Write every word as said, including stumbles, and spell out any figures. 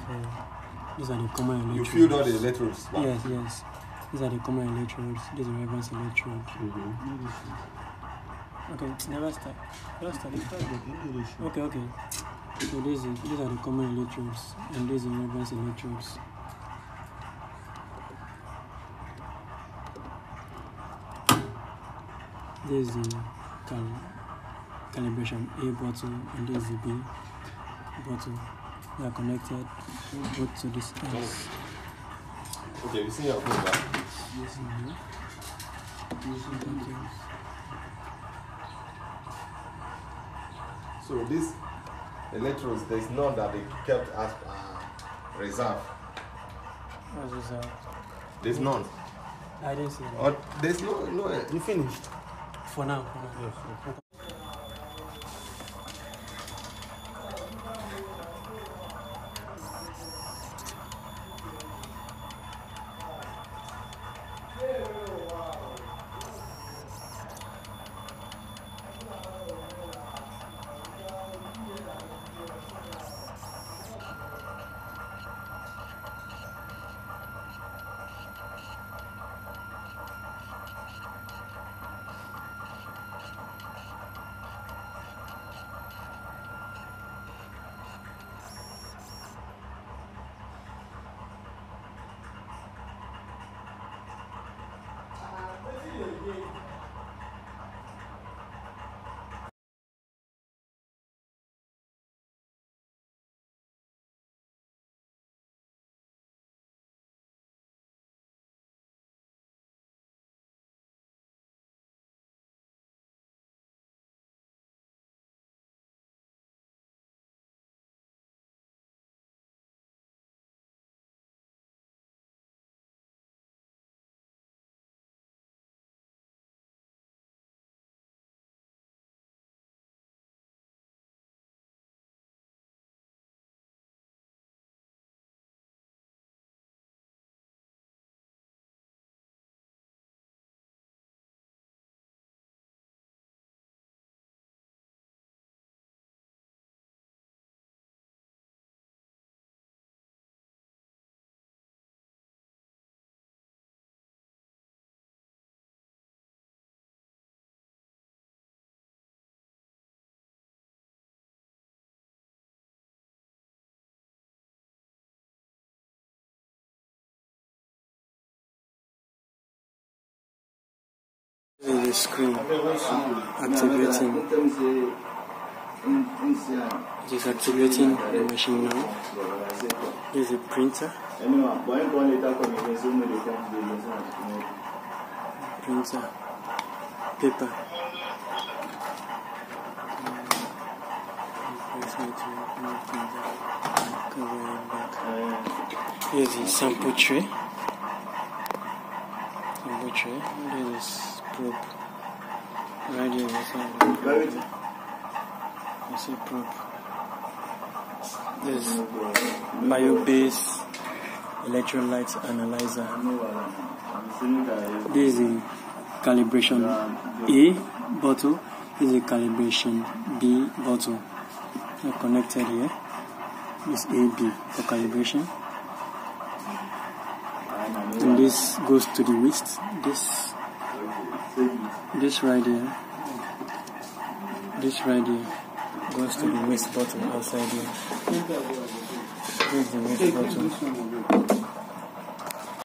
these are the common electrodes. You filled all the electrodes back? Yes, yes. These are the common electrodes. These are the reference electrodes. Mm-hmm. Okay, never start. Never start. Okay, okay. So these are, these are the common electrodes, and these are the reference electrodes. This is the cal calibration A bottle, and this is the B bottle. They are connected both to this end. Okay, you see your phone back? Yes, mm-hmm. So these electrodes, there's none that they kept as uh, reserve. What is that? There's none. I didn't see that. Or there's no no. You finished? For now. For now. Yes. Okay. This is the screen activating. It is activating the machine now. This is a printer. Printer. Paper. This is the sample tray. Sample tray. This is probe. Right here, that's a probe. This is bio-based electrolyte analyzer. This is a calibration A bottle. This is a calibration B bottle. They're connected here. This A B for calibration. And this goes to the waist. This This right here, this right here goes to the waste bottle outside here. This is the waste bottle.